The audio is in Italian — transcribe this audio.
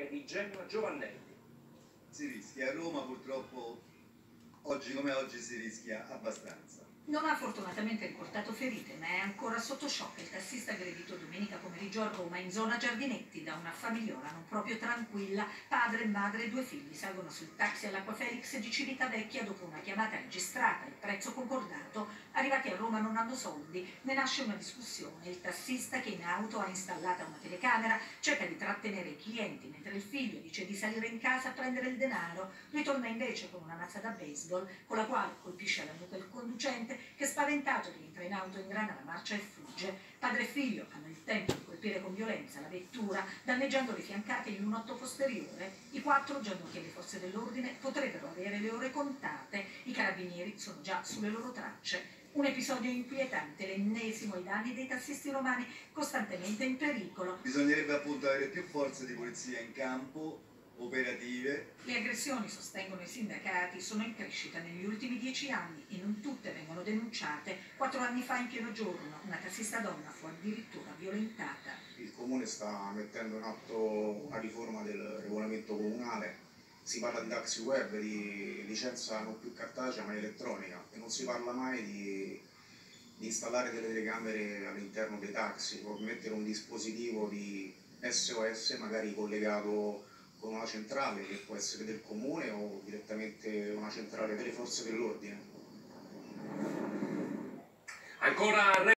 di Gemma Giovannelli. Si rischia a Roma, purtroppo oggi come oggi si rischia abbastanza. Non ha fortunatamente riportato ferite, ma è ancora sotto shock il tassista aggredito domenica pomeriggio a Roma, in zona Giardinetti, da una famigliola non proprio tranquilla. Padre, madre e due figli salgono sul taxi all'Acqua Felix di Civitavecchia dopo una chiamata registrata e prezzo concordato. Arrivati a Roma non hanno soldi, ne nasce una discussione. Il tassista, che in auto ha installata una telecamera, cerca di trattenere i clienti, mentre il figlio dice di salire in casa a prendere il denaro. Ritorna invece con una mazza da baseball, con la quale colpisce alla nuca il conducente, che spaventato rientra in auto, ingrana la marcia e fugge. Padre e figlio hanno il tempo di colpire con violenza la vettura, danneggiando le fiancate in lunotto posteriore. I quattro, già noti alle forze dell'ordine, potrebbero avere le ore contate. I carabinieri sono già sulle loro tracce. Un episodio inquietante, l'ennesimo ai danni dei tassisti romani, costantemente in pericolo. Bisognerebbe appunto avere più forze di polizia in campo, operative. Le aggressioni, sostengono i sindacati, sono in crescita negli ultimi 10 anni e non tutte vengono denunciate. 4 anni fa, in pieno giorno, una tassista donna fu addirittura violentata. Il Comune sta mettendo in atto una riforma del regolamento comunale. Si parla di taxi web, di licenza non più cartacea ma elettronica, e non si parla mai di installare delle telecamere all'interno dei taxi o mettere un dispositivo di SOS magari collegato con una centrale che può essere del comune o direttamente una centrale delle forze dell'ordine. Ancora